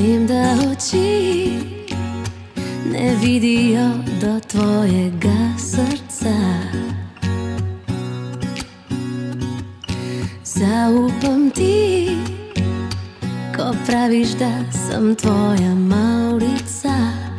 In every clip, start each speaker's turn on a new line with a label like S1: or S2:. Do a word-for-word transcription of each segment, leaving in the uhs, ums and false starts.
S1: Vem, da oči ne vidijo do tvojega srca. Zaupam ti, ko praviš, da sem tvoja Maurica.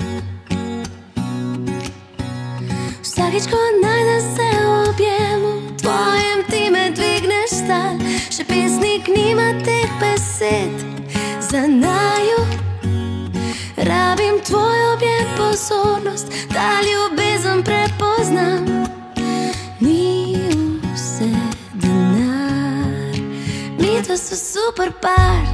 S1: Vsakič, ko najdem se v objemu tvojem, ti me dvigneš stal. Še pesnik nima teh besed za naju. Rabim tvoj objem, pozornost, da ljubezen prepoznam. Ni vse denar, midva sva super par.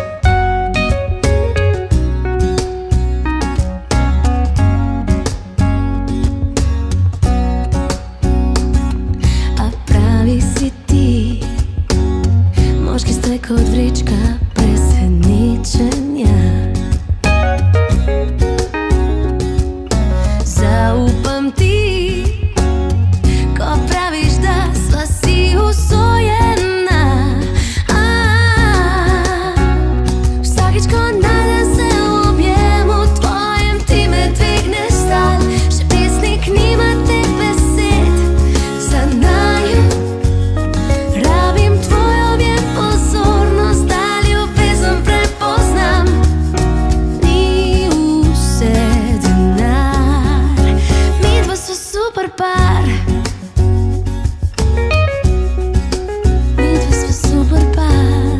S1: A pravi si ti, moški ste kot vrička presenečenja. Zaupam ti, ko praviš, da sva si usojena. Vsakič, ko najdem se v objemu tvojem, ti me dvigneš stal. Še pesnik nima teh besed za naju. Rabim tvoj objem, pozornost, da ljubezen prepoznam. Ni vse denar, midva sva super par. Midva sva super par.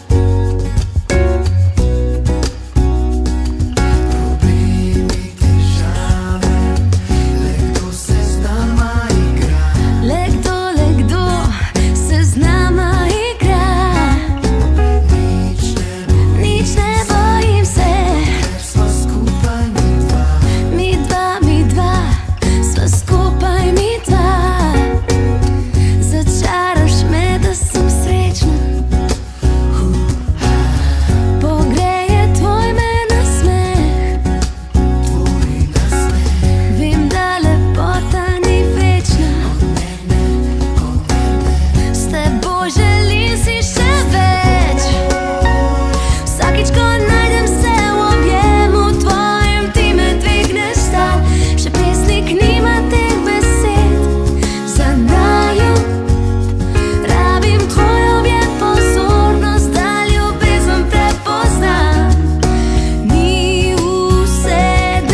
S2: Problemi, težave, le kdo se z nama igra.
S1: Le kdo, le kdo se z nama igra.
S2: Nič ne bo,
S1: Nič ne bojim se,
S2: ker sva skupaj mi dva.
S1: mi dva, mi dva, sva skupaj mi dva. Začaraš me, da sem srečna. Pogreje tvoj me nasmeh.
S2: Tvoj nasmeh
S1: Vem, da lepota ni večna. S teboj želim si še več. Vsakič, ko najdem se v objemu tvojem, ti me dvigneš stal. Še pesnik nima teh besed za naju. Rabim tvoj objem, pozornost, da ljubezen prepoznam. Ni vse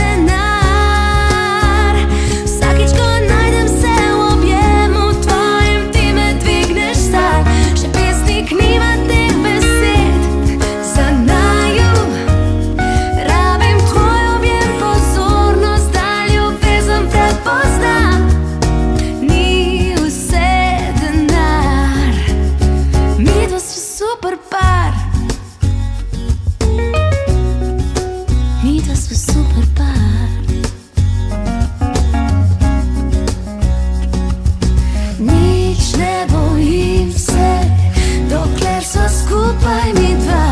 S1: denar. Vsakič, ko najdem se v objemu tvojem, ti me dvigneš stal. Še pesnik nima teh besed za naju. Rabim tvoj objem, pozornost, da ljubezen prepoznam. Ni vse denar, midva sva super par. Midva sva super par. Nič ne bojim se, dokler sva skupaj mi dva.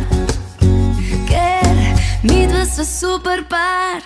S1: Ker midva sva super par.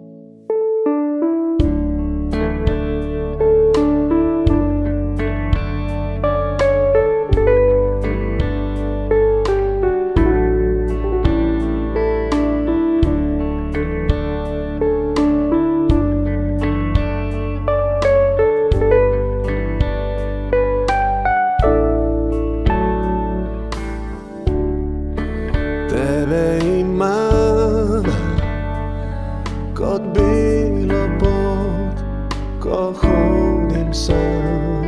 S2: Tebe imam kot belo pot, ko hodim sam.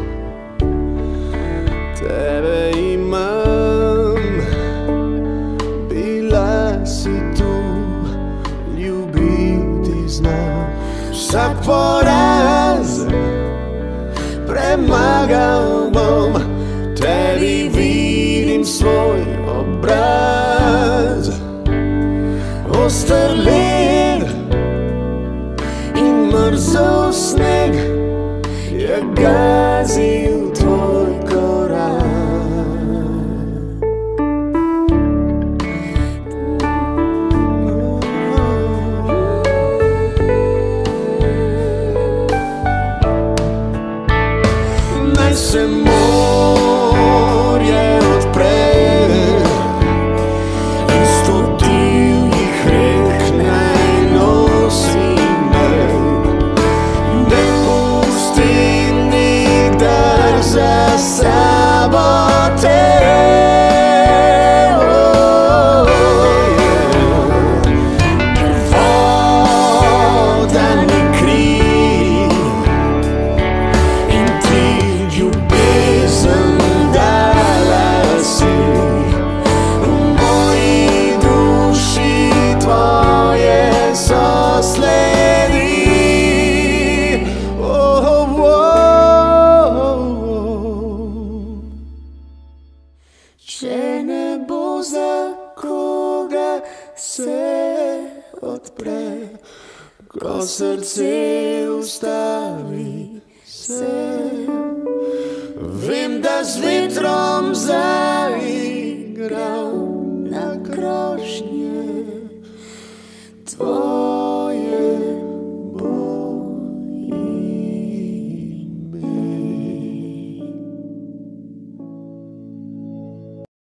S2: Tebe imam, bila si tu, ljubiti znam. Vsak poraz premagal bom, tebi vidim svoj obraz. Oster led in mrzel sneg je gazil tvoj korak. Naj se morje odpre in stotine srce ustavi se. Vem, da z vetrom zaigral na krošnje tvoj.